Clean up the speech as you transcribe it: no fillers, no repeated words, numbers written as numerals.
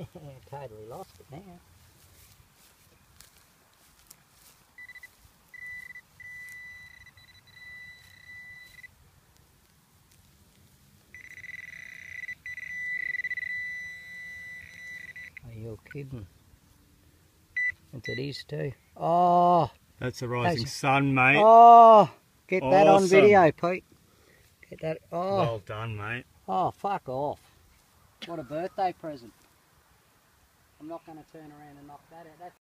Totally lost it now. Oh, you're kidding. And it is too. Oh! That's the rising sun, mate. Oh! Get that on Awesome. video, Pete. Get that. Oh! Well done, mate. Oh, fuck off. What a birthday present. I'm not going to turn around and knock that out. That's